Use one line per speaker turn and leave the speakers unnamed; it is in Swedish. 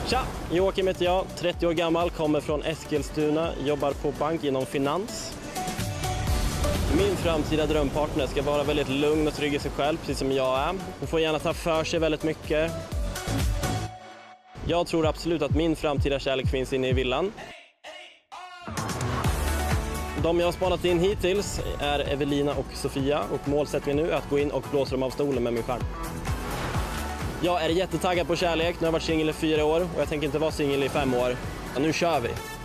Tja, Joakim heter jag, 30 år gammal, kommer från Eskilstuna, jobbar på bank inom finans. Min framtida drömpartner ska vara väldigt lugn och trygg i sig själv, precis som jag är. Hon får gärna ta för sig väldigt mycket. Jag tror absolut att min framtida kärlek finns inne i villan. De jag har spanat in hittills är Evelina och Sofia, och målsättningen nu är att gå in och blåsa dem av stolen med min charm. Jag är jättetaggad på kärlek, nu har jag varit singel i 4 år och jag tänker inte vara singel i 5 år. Nu kör vi!